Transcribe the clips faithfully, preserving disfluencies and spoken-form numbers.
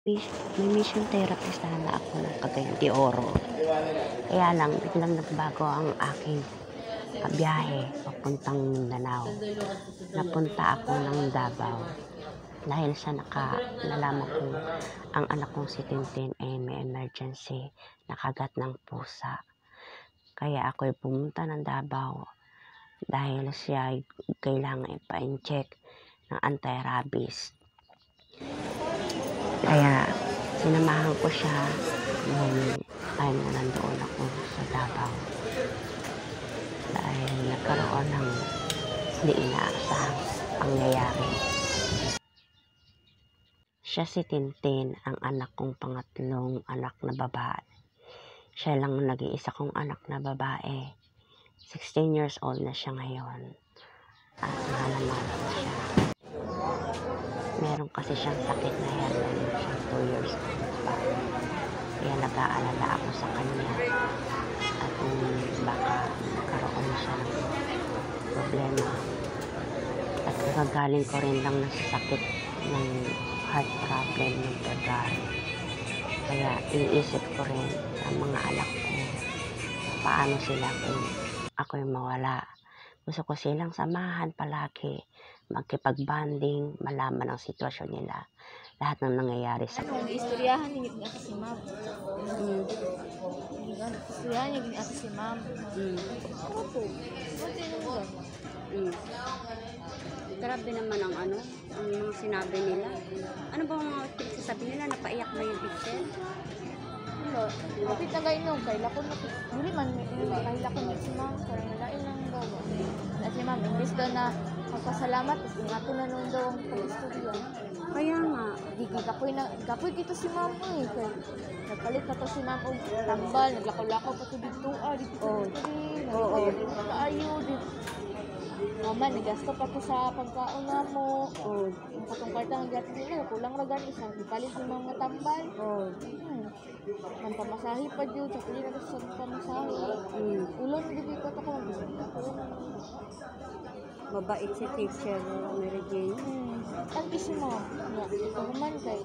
May may mission therapy sana ako ng Cagayan de Oro. Kaya lang biglang nagbago ang aking, ah, biyahe papuntang Mindanao. Napunta ako ng Davao dahil sa naka nalaman kong ang anak kong si Tintin ay may emergency na kagat ng pusa. Kaya ako'y pumunta ng Davao dahil siya ay kailangan ipa-incheck ng anti-rabies. Kaya sinamahan ko siya nung time na nandoon ako sa Davao. Dahil nagkaroon ng hindi inaasahang pangyayari. Siya si Tintin, ang anak kong pangatlong anak na babae. Siya lang ang nag-iisa kong anak na babae. sixteen years old na siya ngayon. At mahal na mahal ko siya. Meron kasi siyang sakit na hernia nung siyang two years old pa. Kaya nag-aalala ako sa kanya. At kung baka magkaroon siya ng problema. At kagagaling ko rin lang ng sakit ng heart problem ng February. Kaya iniisip ko rin ang mga anak ko. Paano sila kung ako'y mawala. Gusto ko silang samahan palagi. Magkipag-banding, malaman ang sitwasyon nila. Lahat ng nangyayari sa Ano, istoryahan niyo ni si ma'am. Mm. Istoryahan niyo ni si ma'am. Mm. Opo. Buti mo. Mm. Grabe naman ang ano, ang mga sinabi nila. Ano ba mga pinagsasabi nila? Napaiyak ba yung picture? Wala. Kapit na kayo nung kay lakon na. Dili man kay lakon na si ma'am. Parang nalain lang daw. At si ma'am, imbis daw na magpasalamat, nga po na nung daw ang pag-istorya. Kaya nga. Di kapoy na, kapoy dito si ma'am eh. Kay, nagpalit na to si ma'am og tambal, naglakaw-lakaw pa to dito. Ah, dito. Oo. Oo. Kaayo, dito. Mama, nagasto pa to sa pagkaon na mo. Oh, Yung patong karta ng gato nila, kulang ragan isa. Ipalit ng mga tambal. oh. Hmm. Ang pamasahe pa dyan, sa pili na sa pamasahe. Mm. Ulon, hindi ko ito ko. Mabait si teacher Mary Jane. Hmm. Ang isi mo, na, ikaw kay.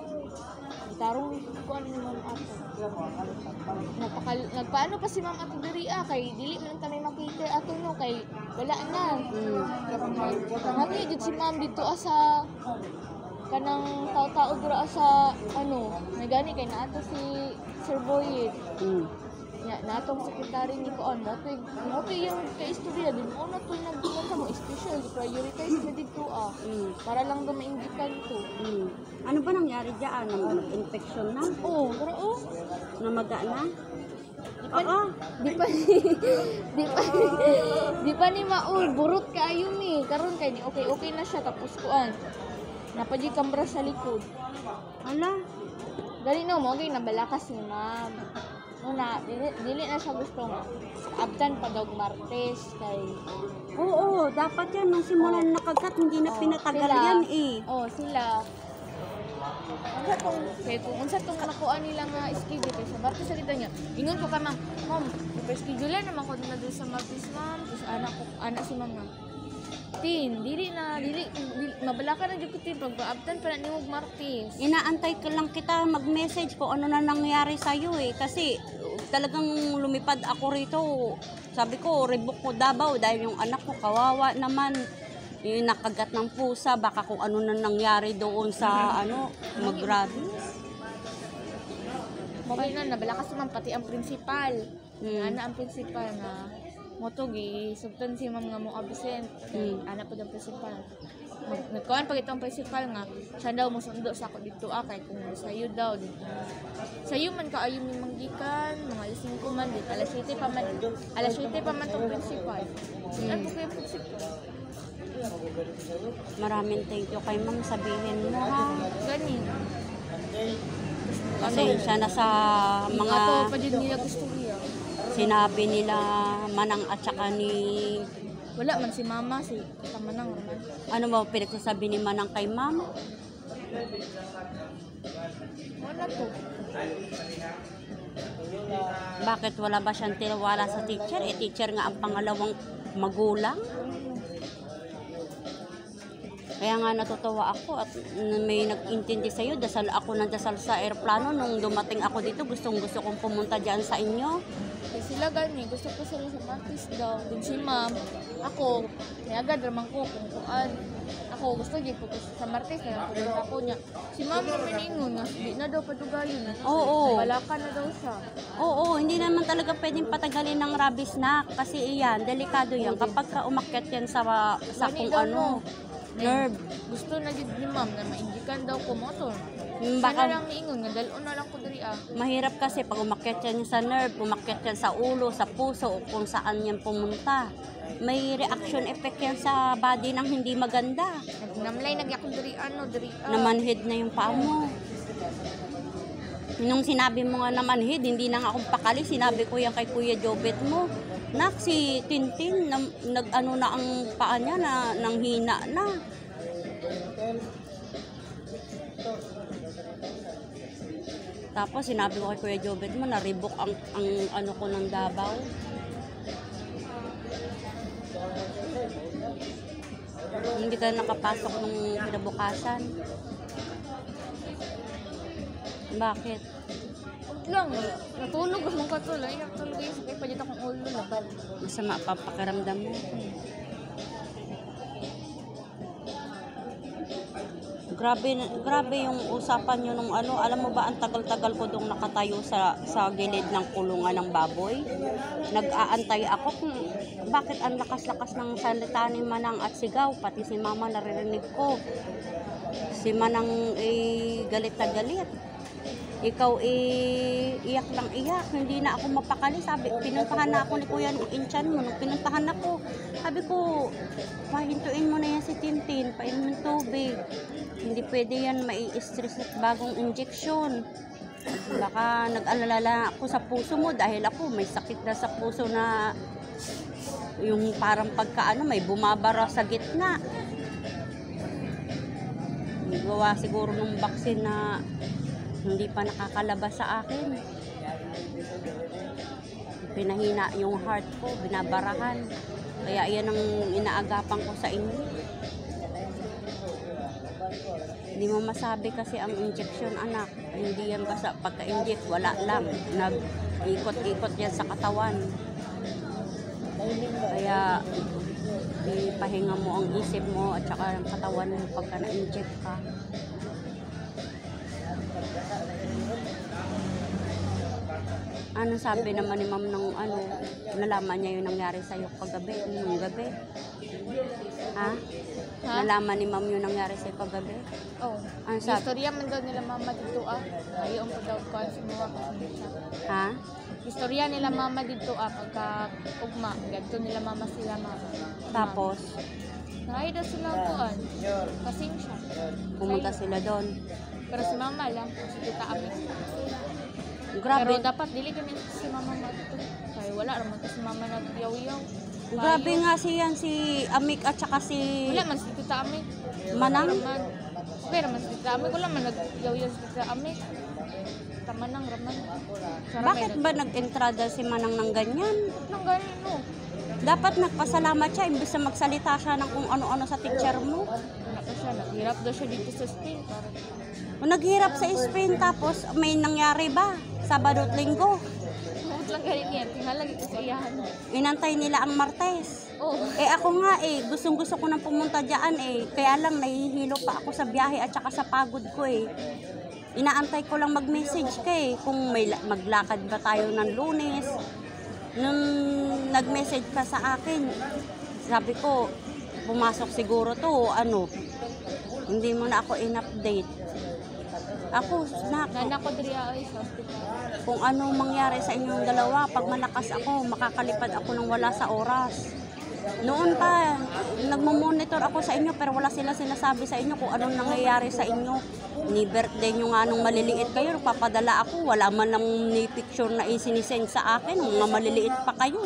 Tarong ko ano ni ma'am ato. Napakal, nagpaano pa si ma'am ato diri ah, kay dili man kami makita ato no, kay wala na. Mm. Kami jud si ma'am dito ah, sa kanang tao-tao dira ah, sa ano, nagani kay naato si Sir Boyd. Mm. Ya, natong sekretary ni Koon mo tuy mo tuy yung kay istorya din mo na tuy nagduman sa mo special prioritize na dito ah. Mm. Para lang daw mainggitan ko. Mm. Ano ba nangyari diyan? Nag-infection na? Oh, pero oh, Namaga na? Di pa, di pa, di pa, di pa ni Maul, burot kaayo mi. Karon kay ni okay okay na siya tapos kuan. Napadji kambra sa likod. Ala? Dali no mo kay nabalakas ni ma'am. Una, dili, dili na siya gusto nga. Abtan pa daw Martes kay Oo, dapat yan. Nung simulan nakagat, hindi na Oh, pinatagal sila. yan eh. Oh, sila. Unsa tong kay kung unsa tong nakuha nila nga schedule kay sa Martes sa kita niya. Ingon ko ka ma'am, ma'am, pa-schedule naman ko na doon sa Martes ma'am. Tapos anak ko, anak si ma'am nga. Tin, dili na, dili, dili mabala ka na jud ko tin pagpaabtan pa na nimog Martes. Inaantay ko lang kita mag-message ko ano na nangyari sa'yo eh. Kasi talagang lumipad ako rito. Sabi ko, rebook ko Davao dahil yung anak ko kawawa naman. Yung nakagat ng pusa, baka kung ano na nangyari doon sa ano, mag-rabies. Mabay na, nabala kasi ma'am pati ang principal. Mm. Ana ang principal nga motog isugtan si ma'am nga mo absent. Mm. Ana po ang principal. Mag- Nagkuhan pag itong principal nga, siya daw musundo sa ako dito ah, kay kung sayo daw dito. Sayo man ka ayo mi manggikan, mga alas singko man dito, alas siyete pa man, alas siyete pa man tong principal. Mm. Ano po kayo principal? Maraming thank you kay ma'am, sabihin mo ha. Ganin. Pasensya na sa Mga mga to pa din nila gusto niya. sinabi nila Manang at saka ni... Wala man si mama, si Kamanang naman. Ano ba pinagsasabi ni Manang kay ma'am? Wala to. Bakit wala ba siyang tiwala sa teacher? Eh, teacher nga ang pangalawang magulang. Kaya nga natutuwa ako at may nag-intindi sa'yo. Dasal ako ng dasal sa aeroplano. Nung dumating ako dito, gustong gusto kong pumunta dyan sa inyo. Eh, sila gani, gusto ko sila sa Martis daw. Din si ma'am, ako, may agad ramang ko kung kuan. Ako, gusto niya po sa Martis na lang ko ako niya. Si ma'am naman ingon nga, di na daw padugayon. Oo. Balakan na daw siya. Oo, hindi naman talaga pwedeng patagalin ng rabies na. Kasi iyan, delikado yan. Kapag ka umakyat yan sa, sa Gani kung daw, ano, no? nerve. Gusto na yun ni ma'am na maindikan daw ko motor. Hmm, Sana baka- lang niingon nga, dalon na lang ko diri ah. Mahirap kasi pag umakyat yan sa nerve, umakyat yan sa ulo, sa puso, o kung saan yan pumunta. May reaction effect yan sa body ng hindi maganda. Namlay nagyakon diri ano, diri ah. Namanhid na yung paa mo. Nung sinabi mo nga namanhid, hindi na nga akong pakali. Sinabi ko yan kay Kuya Jobet mo. Nak, si Tintin, na, nag-ano na ang paa niya, na, nang hina na. Tapos sinabi ko kay Kuya Jobet mo, naribok ang, ang ano ko ng Davao. Hindi ka nakapasok nung kinabukasan. Bakit? Huwag lang, natulog mong katulog. Natulog yung sakit pa dito akong ulo laban. Masama pa pakiramdam mo. Grabe, grabe yung usapan nyo nung ano. Alam mo ba, ang tagal-tagal ko dong nakatayo sa, sa gilid ng kulungan ng baboy. Nag-aantay ako kung bakit ang lakas-lakas ng salita ni Manang at sigaw. Pati si Mama naririnig ko. Si Manang eh, galit na galit. Ikaw eh, iyak lang iyak. Hindi na ako mapakali. Sabi, pinuntahan na ako ni Kuya Inchan mo. Nung pinuntahan ako, sabi ko, pahintuin mo na yan si Tintin. Painom ng tubig. Hindi pwede yan mai-stress at bagong injection. Baka nag-alala ako sa puso mo dahil ako may sakit na sa puso na yung parang pagkaano, may bumabara sa gitna. Gawa siguro ng baksin na hindi pa nakakalabas sa akin. Pinahina yung heart ko, binabarahan. Kaya yan ang inaagapan ko sa inyo. Hindi mo masabi kasi ang injection, anak. Hindi yan basta pagka-inject, wala lang. Nag-ikot-ikot yan sa katawan. Kaya ipahinga mo ang isip mo at saka ang katawan mo pagka na-inject ka. Ano sabi naman ni ma'am ng ano, nalaman niya yung nangyari sa'yo kagabi, nung gabi? Ha? Ha? Nalaman ni ma'am yung nangyari sa'yo kagabi? Oh, Ano ang sabi? istorya man daw nila mama dito ah. Ayaw pa daw ko sa mga siya. Ha? Istorya nila mama dito ah, pagka ugma. Ganito nila mama sila mama. Tapos, Nakaya daw sila kuan. Kasing siya. pumunta Kaya- sila doon. Pero si mama lang, si tita Ami. Grabe, Pero dapat dili kami si mama dito. Kaya wala naman to si mama nagyaw-yaw. grabe nga siyan si Amik at saka si Wala man si tita Ami. Manang. Raman. Pero man si tita Ami, wala man nagyaw-yaw si tita Ami. Tamanang raman. Sarap Bakit ba nag-entrada si Manang ng ganyan? Nang ganyan no. Dapat nagpasalamat siya imbes na magsalita siya ng kung ano-ano sa teacher mo. Wala pa siya, naghirap daw siya dito sa Spain. Para O naghirap sa Spain tapos may nangyari ba? Sabado at Linggo. Huwag lang ganyan yan. Tingnan lagi ko sa iyahan. Inantay nila ang Martes. Oh. Eh ako nga eh, gustong gusto ko nang pumunta dyan eh. Kaya lang nahihilo pa ako sa biyahe at saka sa pagod ko eh. Inaantay ko lang mag-message ka eh. Kung may la- maglakad ba tayo ng Lunes. Nung nag-message ka sa akin, sabi ko, pumasok siguro to, ano, hindi mo na ako in-update. Ako, nak, Nana ko diri ay sa hospital. kung ano mangyari sa inyong dalawa, pag malakas ako, makakalipad ako ng wala sa oras. Noon pa, nagmo-monitor ako sa inyo pero wala sila sinasabi sa inyo kung anong nangyayari sa inyo. Ni birthday nyo nga nung maliliit kayo, papadala ako, wala man lang ni picture na isinisend sa akin, mga maliliit pa kayo.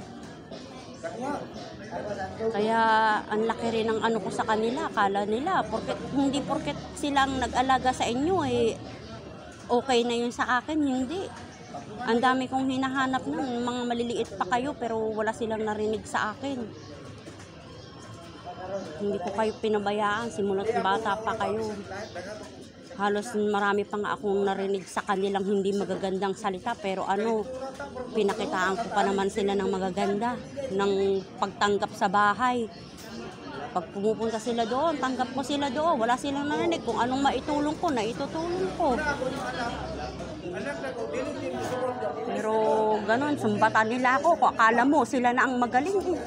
Kaya ang laki rin ng ano ko sa kanila, akala nila, porket, hindi porket silang nag-alaga sa inyo, eh, okay na yun sa akin, hindi. Ang dami kong hinahanap nun, mga maliliit pa kayo pero wala silang narinig sa akin. Hindi ko kayo pinabayaan, simula't bata pa kayo. Halos marami pa nga akong narinig sa kanilang hindi magagandang salita, pero ano, pinakitaan ko pa naman sila ng magaganda, ng pagtanggap sa bahay. Pag pumupunta sila doon, tanggap ko sila doon. Wala silang narinig kung anong maitulong ko, na itutulong ko. Pero ganun, sumbatan nila ako. Kung akala mo, sila na ang magaling eh.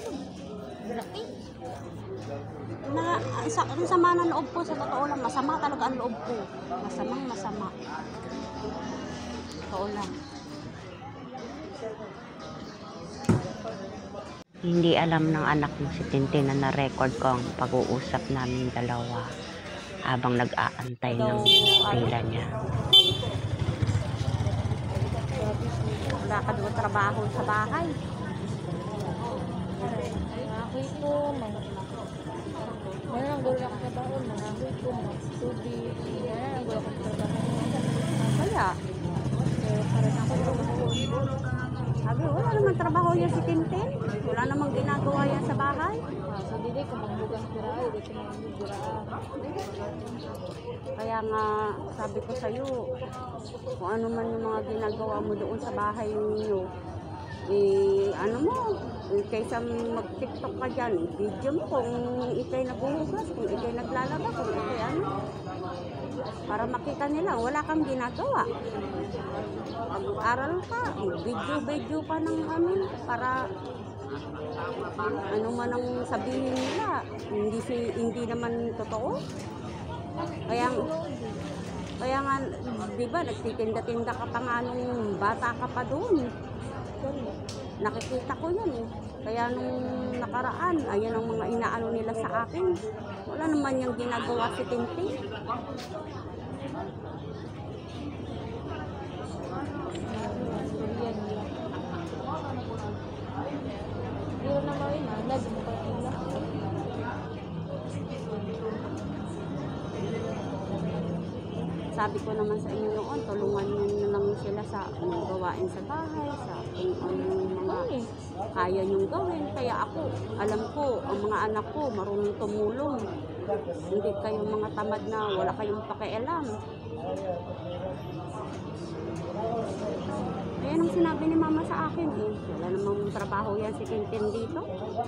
Na, sa, ang sama ng loob ko, sa totoo lang, masama talaga ang loob ko. Masamang masama. Totoo lang. Hindi alam ng anak mo si Tintin na na-record ko ang pag-uusap namin dalawa habang nag-aantay ng pila niya. Wala ka doon trabaho sa bahay. Mangahoy ko, mga Wala lang gulo ako sa baon, mangahoy ko, mga tubig. Wala lang gulo ako sa trabaho. Kaya, Pero parang ako trabaho. sabi, wala naman trabaho yan si Tintin. Wala namang ginagawa yan sa bahay. Ah, so dili ko mangbugang kiraay, dito mangbugang. Kaya nga, sabi ko sa'yo, kung ano man yung mga ginagawa mo doon sa bahay ninyo, eh, ano mo, eh, kaysa mag-tiktok ka dyan, eh, video mo kung ikay naghuhugas, kung ikay naglalaba, kung ikay ano, para makita nila, wala kang ginagawa. Mag-aral ka, video-video pa ng ano, para ano man ang sabihin nila, hindi, si, hindi naman totoo. Kaya, kaya nga, di ba, nagtitinda-tinda ka pa nga nung bata ka pa doon. Nakikita ko yan eh. Kaya nung nakaraan, ayan ang mga inaano nila sa akin. Wala naman yung ginagawa si Tintin. Pero naman yun, ah, lagi mo pa pila. Sabi ko naman sa inyo noon, tulungan nyo na lang sila sa anong gawain sa bahay, sa kung anong mga kaya nyong gawin. Kaya ako, alam ko, ang mga anak ko marunong tumulong. Hindi kayong mga tamad na wala kayong pakialam. Ayan ang sinabi ni mama sa akin eh. Wala namang trabaho yan si Tintin dito.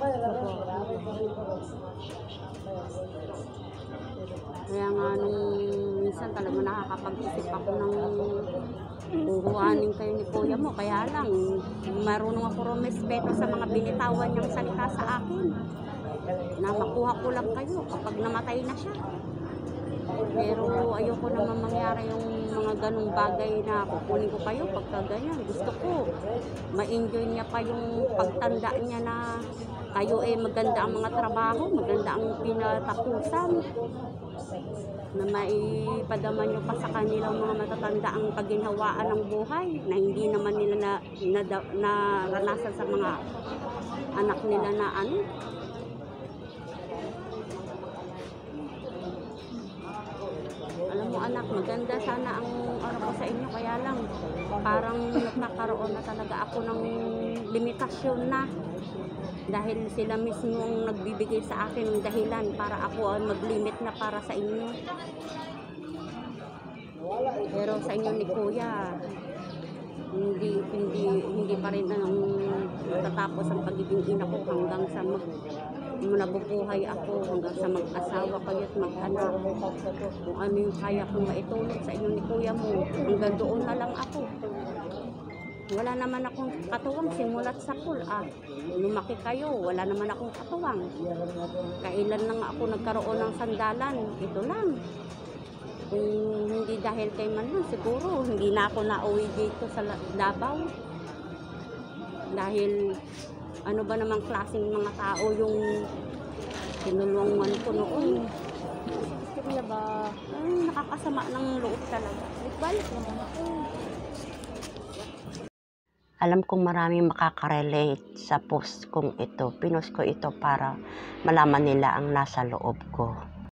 Kaya nga nung minsan talaga nakakapag-isip ako ng buhuanin kayo ni kuya mo. Kaya lang, marunong ako rumespeto sa mga binitawan niyang salita sa akin. Na makuha ko lang kayo kapag namatay na siya. Pero ayoko naman mangyari yung mga ganong bagay na kukunin ko kayo pagka ganyan. Gusto ko ma-enjoy niya pa yung pagtanda niya na kayo eh maganda ang mga trabaho, maganda ang pinatapusan. Na maipadama nyo pa sa kanilang mga matatanda ang paginhawaan ng buhay na hindi naman nila na, na, na naranasan sa mga anak nila na ano. Alam mo anak, maganda sana ang ano ko sa inyo, kaya lang parang nagkakaroon na talaga ako ng limitasyon na. Dahil sila mismo ang nagbibigay sa akin ng dahilan para ako ang mag-limit na para sa inyo. Pero sa inyo ni Kuya, hindi hindi hindi pa rin ang tatapos ang pagiging ina ko hanggang sa mag nabubuhay ako, hanggang sa mag-asawa kayo at mag-anak. Kung ano yung kaya kong maitulong sa inyo ni Kuya mo, hanggang doon na lang ako. Wala naman akong katuwang simulat sa pool. Ah, lumaki kayo, wala naman akong katuwang. Kailan lang ako nagkaroon ng sandalan, ito lang. Kung hindi dahil kay Manlon, siguro hindi na ako nauwi dito sa Davao. Dahil ano ba namang klaseng mga tao yung tinulungan ko noon. Kaya ba, Ay, nakakasama ng loob talaga. balik naman ako. Alam kong maraming makaka-relate sa post kong ito. Pinost ko ito para malaman nila ang nasa loob ko.